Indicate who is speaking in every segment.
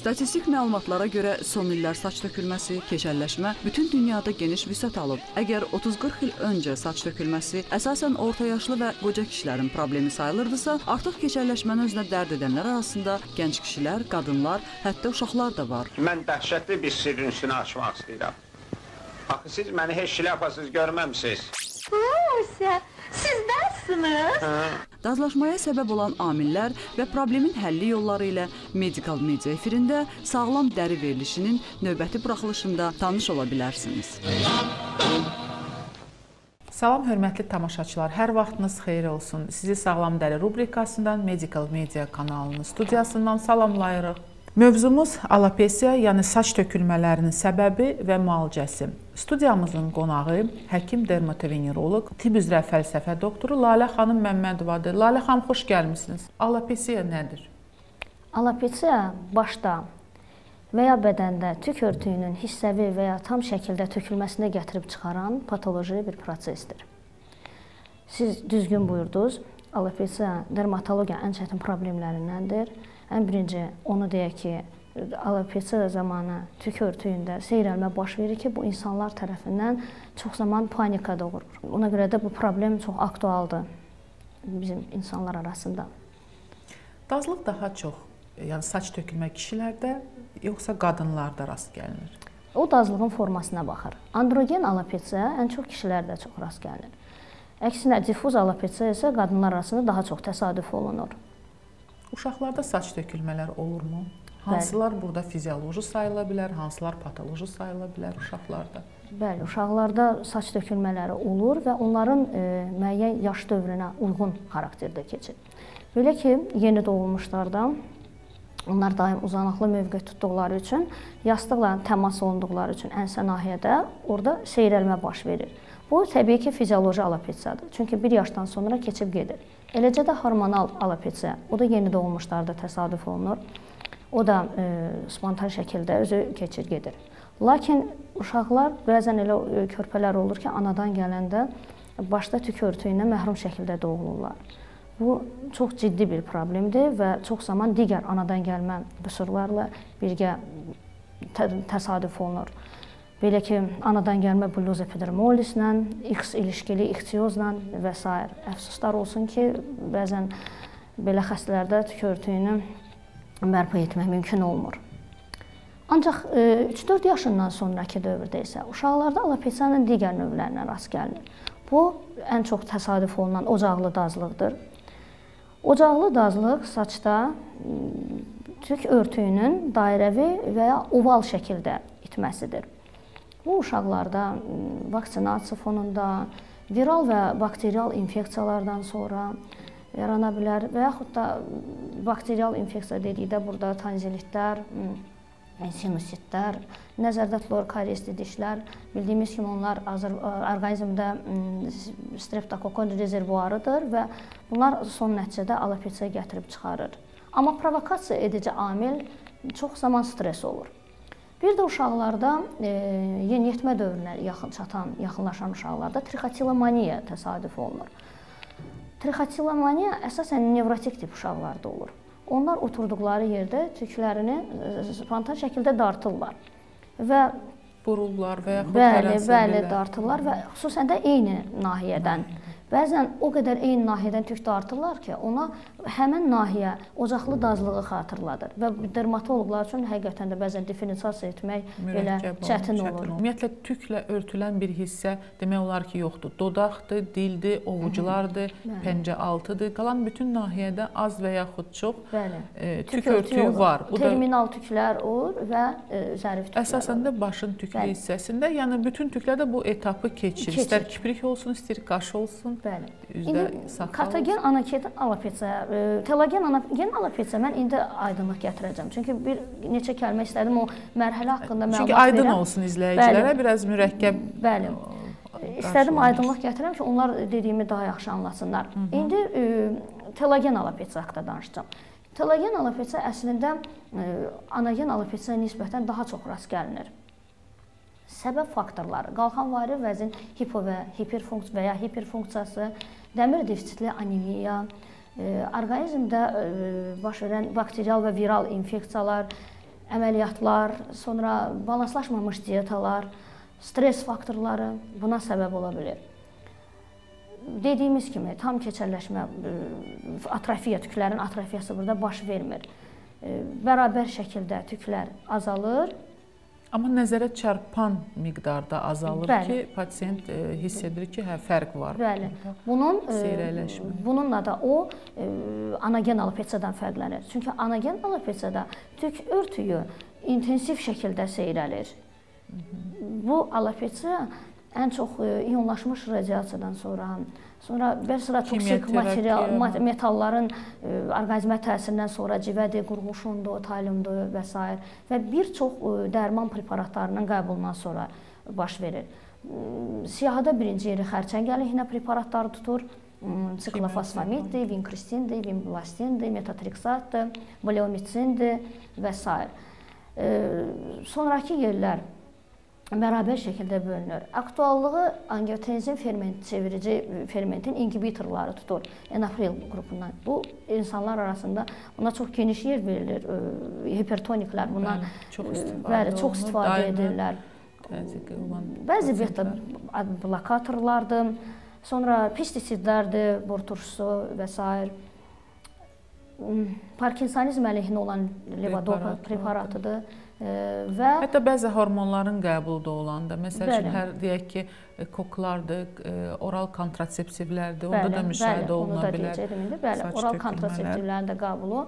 Speaker 1: Statistik məlumatlara görə son illər saç tökülməsi, keçəlləşmə bütün dünyada geniş vüsət alıb. Əgər 30-40 il öncə saç tökülməsi əsasən orta yaşlı və qoca kişilərin problemi sayılırdısa, artıq keçəlləşməni özünə dərd edənlər arasında gənc kişilər, qadınlar, hətta uşaqlar da var.
Speaker 2: Mən dəhşətli bir sirrin üstünü açmaq istəyirəm. Axı siz məni heç şlyapasız görməmsiniz.
Speaker 3: Sizdənsiniz?
Speaker 1: Dazlaşmaya səbəb olan amillər və problemin həlli yolları ilə Medical Media efirində sağlam dəri verilişinin növbəti buraxılışında tanış ola bilərsiniz.
Speaker 4: Salam hörmətli tamaşaçılar, hər vaxtınız xeyir olsun. Sizi Sağlam Dəri rubrikasından, Medical Media kanalının studiyasından salamlayırıq. Mövzumuz alopesiya, yəni saç tökülmələrinin səbəbi və müalicəsi. Studiyamızın qonağı həkim dermatoveneroloq, tibb üzrə fəlsəfə doktoru Lalə xanım Məmmədovadır. Lalə xanım, xoş gəlmisiniz. Alopesiya nədir?
Speaker 5: Alopesiya başda və ya bədəndə tük örtüyünün hissəvi və ya tam şəkildə tökülməsinə gətirib çıxaran patoloji bir prosesdir. Siz düzgün buyurdunuz, alopesiya dermatologiya ən çətin problemlərindəndir. Ən birinci onu deyək ki, alopesiya zamanı tük örtüyündə seyrəlmə baş verir ki, bu insanlar tərəfindən çox zaman panika doğurur. Ona görə də bu problem çox aktualdır bizim insanlar arasında.
Speaker 4: Dazlıq daha çox, yəni saç tökülmə kişilərdə, yoxsa qadınlarda rast gəlinir?
Speaker 5: O dazlığın formasına baxır. Androgen alopesiya ən çox kişilərdə çox rast gəlinir. Əksinə, difuz alopesiya isə qadınlar arasında daha çox təsadüf olunur.
Speaker 4: Uşaqlarda saç tökülmələr olurmu? Hansılar burada fizioloji sayıla bilər, hansılar patoloji sayıla bilər uşaqlarda?
Speaker 5: Bəli, uşaqlarda saç tökülmələri olur və onların müəyyən yaş dövrünə uyğun xarakterdə keçir. Belə ki, yeni doğulmuşlarda onlar daim uzanaqlı mövqe tutduqları üçün, yastıqla təmas olunduqları üçün ənsə nahiyədə orada seyrəlmə baş verir. Bu, təbii ki, fizioloji alopesiyadır. Çünki 1 yaşdan sonra keçib gedir. Eləcə də hormonal alopesiya, o da yeni doğulmuşlarda təsadüf olunur. O da spontan şəkildə özü keçir gedir. Lakin uşaqlar bəzən elə körpələr olur ki, anadan gələndə başda tük örtüyündən məhrum şəkildə doğulurlar. Bu çox ciddi bir problemdir və çox zaman digər anadan gəlmə qüsurlarla birgə təsadüf olunur. Belə ki, anadan gəlmə bulloz epidermolislə, X ilişkili ixtiozla və s. Əfsuslar olsun ki, bəzən belə xəstələrdə tük örtüyünü bərpa etmək mümkün olmur. Ancaq 3-4 yaşından sonraki dövrdə isə uşaqlarda alopesiyanın digər növlərinə rast gəlinir. Bu, ən çox təsadüf olunan ocaqlı dazlıqdır. Ocaqlı dazlıq saçda tük örtüyünün dairəvi və ya oval şəkildə itməsidir. Bu, uşaqlarda vaksinasiya fonunda, viral və bakterial infeksiyalardan sonra yarana bilər və yaxud da bakterial infeksiya dedikdə burada tanzilitlər, sinusitlər, nəzərdə tutulur kariesli dişlər. Bildiyimiz kimi onlar orqanizmdə streptokokon rezervuarıdır və bunlar son nəticədə alopesiya gətirib çıxarır. Amma provokasiya edici amil çox zaman stres olur. Bir də uşaqlarda, yeniyetmə dövrünə yaxınlaşan uşaqlarda trixotilomaniya təsadüf olunur. Trixotilomaniya əsasən nevrotik tip uşaqlarda olur. Onlar oturduqları yerdə tüklərini spontan şəkildə dartırlar və
Speaker 4: bururlar və yaxud hərəsi
Speaker 5: bəli, dartırlar və xüsusən də eyni nahiyədən. Bəzən o qədər eyni nahiyədən tük dartırlar ki, ona həmin nahiyə ocaqlı dazlığı xatırladır və dermatoloqlar üçün həqiqətən də bəzən diferensiasiya etmək belə çətin olur.
Speaker 4: Ümumiyyətlə, tüklə örtülən bir hissə demək olar ki, yoxdur. Dodaqdır, dildir, ovuculardır, pəncə altıdır. Qalan bütün nahiyədə az və yaxud çox tük örtüyü var.
Speaker 5: Terminal tüklər olur və zərif tüklər olur.
Speaker 4: Əsasən də başın tüklü hissəsində, yəni bütün tüklərdə bu etapı keçir. İstər kiprik olsun, istər qaş olsun.
Speaker 5: Bəli. İndi katagen anagen alopesiya, telogen alopesiya mən indi aydınlıq gətirəcəm. Çünki bir neçə kəlmə istədim o mərhələ haqqında məlumat verəm.
Speaker 4: Çünki aydın olsun izləyicilərə, biraz mürəkkəb.
Speaker 5: Bəli. İstədim aydınlıq gətirəm ki, onlar dediyimi daha yaxşı anlasınlar. İndi telogen alopesiya haqqında danışacağım. Telogen alopesiya əslində anagen alopesiyaya nisbətən daha çox rast gəlinir. Səbəb faktorları, qalxanvari vəzin hipo və hiperfunksiyası, dəmir defisitli anemiya, orqanizmdə baş verən bakterial və viral infeksiyalar, əməliyyatlar, sonra balanslaşmamış diyetalar, stres faktorları buna səbəb ola bilir. Dediyimiz kimi, tam keçəlləşmə, atrofiya, tüklərin atrofiyası burada baş vermir. Bərabər şəkildə tüklər azalır.
Speaker 4: Amma nəzərə çarpan miqdarda azalır ki, pasiyent hiss edir ki, fərq var.
Speaker 5: Bəli. Bununla da o anagen alopesiyadan fərqlənir. Çünki anagen alopesiyada tük örtüyü intensiv şəkildə seyrəlir. Bu alopesiya ən çox iyonlaşmış radiasiyadan sonra bir sıra toksik metalların orqanizmə təsirindən sonra civədir, qurğuşundur, taliumdur və s. və bir çox dərman preparatlarının qəbulundan sonra baş verir. Siyahıda birinci yeri xərçəng əleyhinə preparatları tutur. Siklofosfamiddir, vinkristindir, vinblastindir, metotrexatdır, bleomitsindir və s. Sonraki yerlər bərabər şəkildə bölünür. Aktuallığı angiotenzin çevirici fermentin inhibitorları tutur, enapril qrupundan. Bu, insanlar arasında buna çox geniş yer verilir. Hipertoniklər bundan çox istifadə edirlər. Bəzi beta blokatorlardır, sonra pestisidlərdir, bor turşusu və s. Parkinsonizm əleyhinə olan levodopa preparatıdır.
Speaker 4: Hətta bəzi hormonların qəbulda olanda, məsəl üçün, deyək ki, koklardır, oral kontrasepsivlərdir, onda da müşahidə oluna bilər.
Speaker 5: Bəli, oral kontraseptivlərin də qəbulu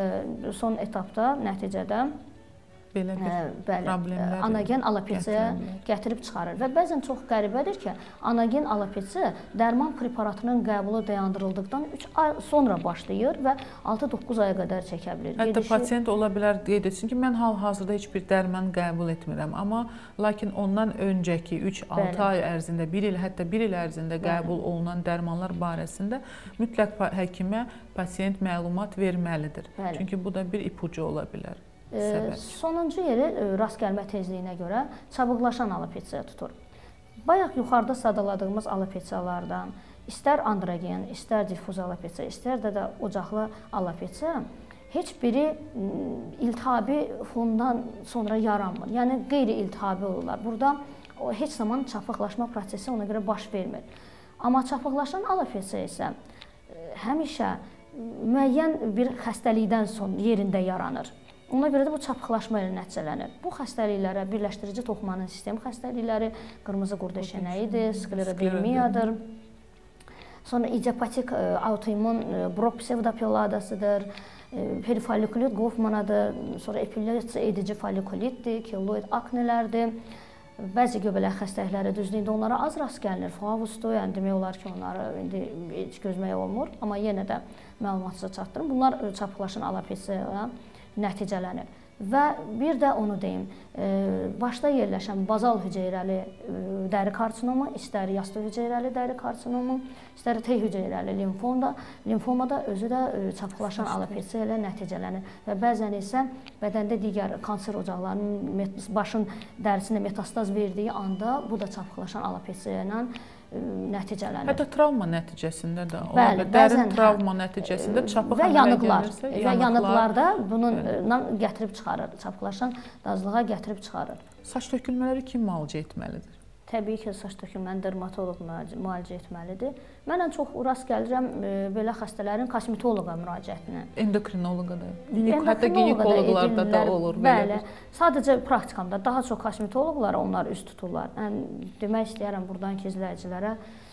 Speaker 5: son etapda nəticədə
Speaker 4: belə bir problemlər
Speaker 5: anagen alopesiyaya gətirib çıxarır. Və bəzən çox qəribədir ki, anagen alopesiya dərman preparatının qəbulu dayandırıldıqdan 3 ay sonra başlayır və 6-9 aya qədər çəkə bilir.
Speaker 4: Hətta pasiyent ola bilər qeyd etsin ki, mən hal-hazırda heç bir dərman qəbul etmirəm, amma lakin ondan öncəki 3-6 ay ərzində, 1 il, hətta 1 il ərzində qəbul olunan dərmanlar barəsində mütləq həkimə pasiyent məlumat verməlidir. Çünki bu da bir ipucu ola bilər.
Speaker 5: Sonuncu yeri rast gəlmə tezliyinə görə çabuklaşan alopesiya tutur. Bayaq yuxarıda sadaladığımız alopesiyalardan istər androgen, istər difuz alopesiya, istər də ocaqlı alopesiya heç biri iltihabi fondan sonra yaranmır. Yəni qeyri-iltihabi olurlar. Burada heç zaman çapıqlaşma prosesi ona görə baş vermir. Amma çapıqlaşan alopesiya isə həmişə müəyyən bir xəstəlikdən sonra yerində yaranır. Ona görə də bu çapıqlaşma ilə nəticələnir. Bu xəstəliklərə birləşdirici toxumanın sistem xəstəlikləri, qırmızı qurd eşənəyidir, sklerodermiyadır. Sonra idiopatik autoimmun Brock psevdopeladasıdır, perifolikulit Goffmanadır, sonra epilyasiya edici folikulitdir, keloid aknelərdir. Bəzi göbələk xəstəlikləri düzlüyündə onlara az rast gəlinir, favusdur, yəni demək olar ki, onları indi heç gözməyə olmur, amma yenə də məlumatınıza çatdırım. Bunlar çapıqlaşan alopesiyaya nəticələnir. Və bir də onu deyim, başda yerləşən bazal hüceyrəli dəri karsinomu, istər yastı hüceyrəli dəri karsinomu, istər T hüceyrəli limfomada özü də çapıqlaşan alopesiya ilə nəticələnir. Və bəzən isə bədəndə digər kanser ocaqlarının başın dərisinə metastaz verdiyi anda bu da çapıqlaşan alopesiya ilə nəticələnir.
Speaker 4: Hətta travma nəticəsində də ola bilər. Dərin travma nəticəsində çapıq əmələ gəlirsə,
Speaker 5: və yanıqlarda bununla gətirib çıxarır, çapıqlaşan dazlığa gətirib çıxarır.
Speaker 4: Saç tökülmələri kim müalicə etməlidir?
Speaker 5: Təbii ki, saç tökülməni dermatoloq müalicə etməlidir. Mən ən çox rast gəlirəm belə xəstələrin kosmetoloqa müraciətinə.
Speaker 4: Endokrinoloqa da, hətta ginekoloqlarda da olur.
Speaker 5: Bəli, sadəcə praktikamda daha çox kosmetoloqlara onlar üst tuturlar. Demək istəyərəm buradan ki, izləyicilərə,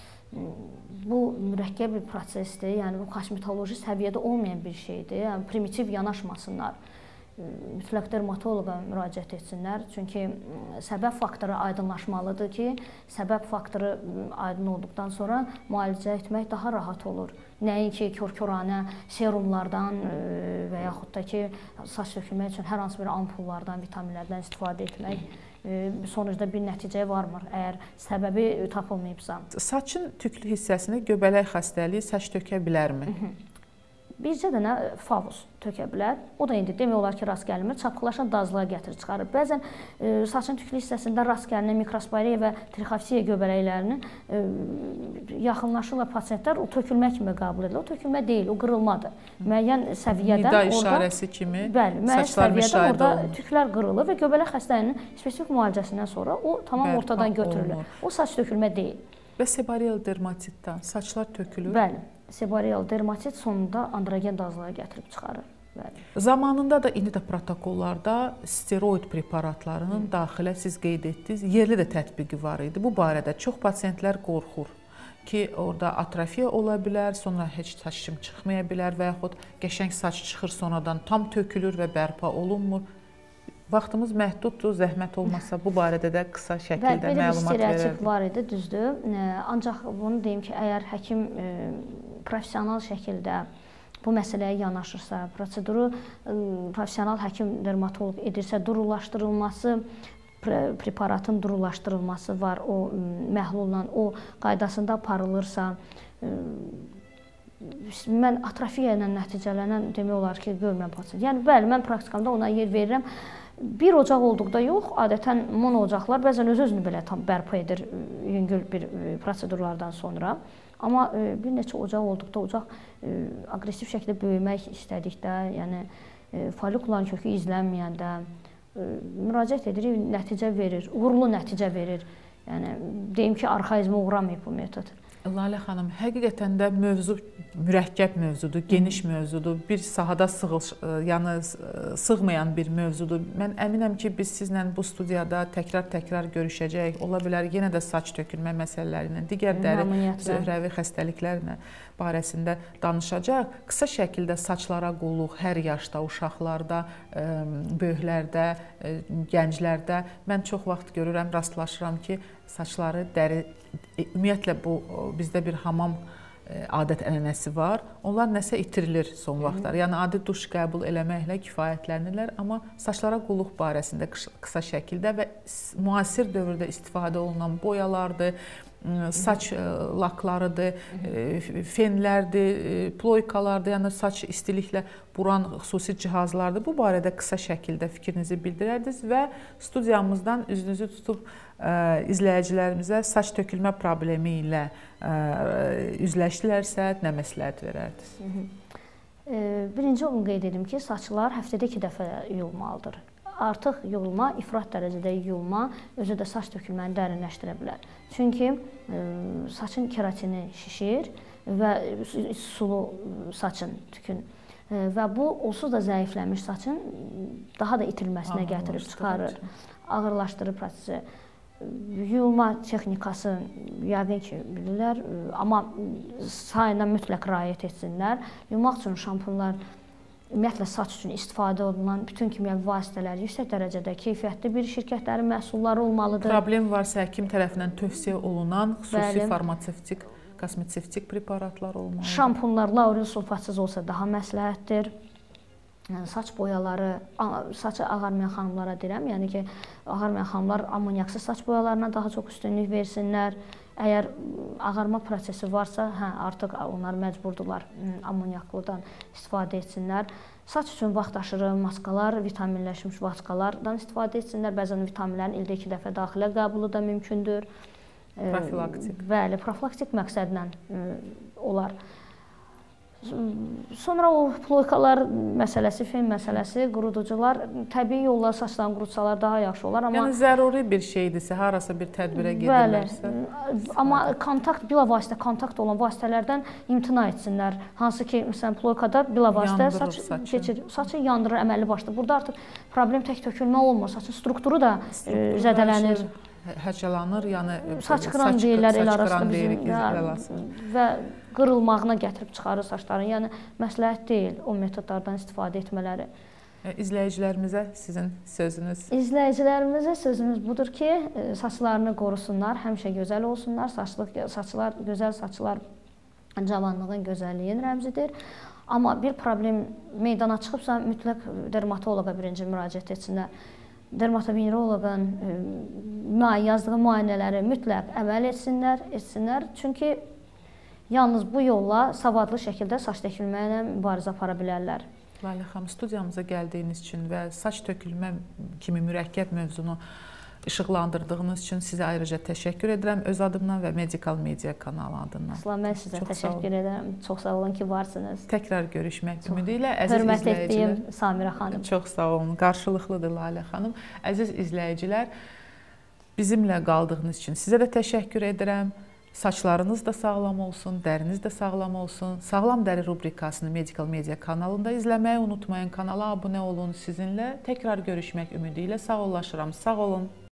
Speaker 5: bu mürəkkəb bir prosesdir, yəni bu kosmetoloji səviyyədə olmayan bir şeydir, yəni primitiv yanaşmasınlar. Mütləq dermatoloqa müraciət etsinlər. Çünki səbəb faktoru aydınlaşmalıdır ki, səbəb faktoru aydın olduqdan sonra müalicə etmək daha rahat olur. Nəinki kör-köranə serumlardan və yaxud da ki, saç tökülmək üçün hər hansı bir ampullardan, vitaminlərdən istifadə etmək sonucda bir nəticəyə varmır, əgər səbəbi tapılmayıbsa.
Speaker 4: Saçın tüklü hissəsində göbələk xəstəliyi saç tökə bilərmi?
Speaker 5: bircə dənə favus tökə bilər. O da indi demək olar ki, rast gəlmir. Çapıqlaşan dazlığa gətirib çıxarır. Bəzən saçın tüklü hissəsində rast gəlinən mikrosporiya və trixofisiya göbələklərinin yaxınlaşırlar pasientlər, o tökülmə kimi qəbul edilir. O tökülmə deyil, o qırılmadır. Müəyyən səviyyədən
Speaker 4: nida işarəsi kimi
Speaker 5: saçlar müşahidə olunur. Tüklər qırılır və göbələk xəstəliyinin spesifik müalicəsindən sonra o tamam ortadan götürülür. O saç tökülmə deyil.
Speaker 4: Və seborreal dermatitdən saçlar tökülür.
Speaker 5: Bəli, seborreal dermatit sonunda androgen dazlığa gətirib çıxarır. Bəli.
Speaker 4: Zamanında da indi də protokollarda steroid preparatlarının daxilə siz qeyd etdiniz, yerli də tətbiqi var idi. Bu barədə çox pasientlər qorxur ki, orada atrofiya ola bilər, sonra heç saçım çıxmaya bilər və yaxud qəşəng saç çıxır, sonradan tam tökülür və bərpa olunmur. Vaxtımız məhduddur, zəhmət olmasa bu barədə də qısa şəkildə məlumat verərdik.
Speaker 5: Belə bir stereotip var idi, düzdür. Ancaq bunu deyim ki, əgər həkim professional şəkildə bu məsələyə yanaşırsa, proseduru professional həkim dermatoloq edirsə, durulaşdırılması, preparatın durulaşdırılması var, o məhlulla, o qaydasında aparılırsa, mən atrofiya ilə nəticələnən demək olar ki, görməm pasiyent. Yəni, bəli, mən praktikamda ona yer verirəm. Bir ocaq olduqda yox, adətən mono ocaqlar bəzən öz-özünü belə tam bərpa edir yüngül bir prosedurlardan sonra. Amma bir neçə ocaq olduqda, ocaq aqressiv şəkildə böyümək istədikdə, yəni folikuların kökü izlənməyəndə müraciət edirik, nəticə verir, uğurlu nəticə verir. Yəni, deyim ki, arxaizmə uğramayıb bu metod.
Speaker 4: Lalə xanım, həqiqətən də mövzu mürəkkəb mövzudur, geniş mövzudur, bir sahada sığmayan bir mövzudur. Mən əminəm ki, biz sizlə bu studiyada təkrar görüşəcəyik. Ola bilər, yenə də saç tökülmə məsələlərinin, digər dəri zöhrəvi xəstəliklərlə barəsində danışacaq. Qısa şəkildə saçlara qulluq hər yaşda, uşaqlarda, böyüklərdə, gənclərdə mən çox vaxt görürəm, rastlaşıram ki, saçları dəri, ümumiyyətlə bu bizdə bir hamam adət-ənənəsi var. Onlar nəsə itirilir son vaxtlar. Yəni adi duş qəbul eləməklə kifayətlənirlər, amma saçlara qulluq barəsində qısa şəkildə və müasir dövrdə istifadə olunan boyalardır, saç laklarıdır, fenlərdir, ploykalardır, yəni saç istiliklə buran xüsusi cihazlardır. Bu barədə qısa şəkildə fikrinizi bildirərdiniz və studiyamızdan üzünüzü tutub izləyicilərimizə saç tökülmə problemi ilə üzləşdilərsə nə məsləhət verərdiniz?
Speaker 5: Birinci onu qeyd edim ki, saçlar həftədə 2 dəfə yuyulmalıdır. Artıq yuyulma, ifrat dərəcədə yuyulma özü də saç tökülməni dərinləşdirə bilər. Çünki saçın keratini şişir və sulu saçın tükün və bu onsuz da zəifləmiş saçın daha da itilməsinə gətirib çıxarır, ağırlaşdırır prosesi. Yuyulma texnikası yəqin ki, bilirlər, amma sayına mütləq riayət etsinlər. Yuyulmaq üçün şampunlar, ümumiyyətlə saç üçün istifadə olunan bütün kimyəvi vasitələr yüksək dərəcədə keyfiyyətli bir şirkətlərin məhsulları olmalıdır.
Speaker 4: Problem varsa həkim tərəfindən tövsiyə olunan xüsusi farmasevtik, kosmetik preparatlar olmalıdır. Şampunlar
Speaker 5: lauril sulfatsız olsa daha məsləhətdir. Saç boyaları, saçı ağarmayan xanımlara deyirəm, yəni ki, ağarmayan xanımlar ammoniaksız saç boyalarına daha çox üstünlük versinlər. Əgər ağarma prosesi varsa, artıq onlar məcburdurlar ammoniaklıdan istifadə etsinlər. Saç üçün vaxtaşırı maskalar, vitaminləşmiş maskalardan istifadə etsinlər. Bəzən vitaminlərin ildə 2 dəfə daxilə qəbulu da mümkündür.
Speaker 4: Profilaktik.
Speaker 5: Bəli, profilaktik məqsədlə olar. Sonra o ploykalar məsələsi, fen məsələsi, quruducular təbii yolla saçdan qurutsalar daha yaxşı olar.
Speaker 4: Yəni zəruri bir şeydirsə, harasa bir tədbirə gedirlərsə.
Speaker 5: Bəli, amma bilavasitə kontakt olan vasitələrdən imtina etsinlər. Hansı ki, məsələn, ploykada bilavasitə saç keçir, saçı yandırır əməlli başda. Burada artıq problem tək tökülmə olmur, saçın strukturu da zədələnir.
Speaker 4: Hərçəlanır, yəni
Speaker 5: saç qıran deyirlər el arasında bizim və qırılmağına gətirib çıxarır saçların. Yəni məsləhət deyil o metodlardan istifadə etmələri.
Speaker 4: İzləyicilərimizə sizin sözünüz?
Speaker 5: İzləyicilərimizə sözümüz budur ki, saçlarını qorusunlar, həmişə gözəl olsunlar. Gözəl saçlar cavanlığın, gözəlliyin rəmzidir. Amma bir problem meydana çıxıbsa, mütləq dermatoloqa birinci müraciət etsinlər. Dermatoveneroloqun yazdığı müayinələri mütləq əməl etsinlər. Çünki Yalnız bu yolla savadlı şəkildə saç tökülmə ilə mübarizə apara bilərlər.
Speaker 4: Lalə xanım, studiyamıza gəldiyiniz üçün və saç tökülmə kimi mürəkkəb mövzunu işıqlandırdığınız üçün sizə ayrıca təşəkkür edirəm öz adımdan və Medical Media kanalı adından.
Speaker 5: Aslan, mən sizə təşəkkür edirəm. Çox sağ olun ki, varsınız.
Speaker 4: Təkrar görüşmək ümidi ilə əziz
Speaker 5: hörmət
Speaker 4: izləyicilər.
Speaker 5: etdiyim Samirə xanım.
Speaker 4: Çox sağ olun. Qarşılıqlıdır Lalə xanım. Əziz izləyicilər, bizimlə qaldığınız üçün sizə də təşəkkür edirəm. Saçlarınız da sağlam olsun, dəriniz də sağlam olsun. Sağlam dəri rubrikasını Medical Media kanalında izləməyi unutmayın. Kanala abunə olun. Sizinlə təkrar görüşmək ümidi ilə sağollaşıram. Sağ olun.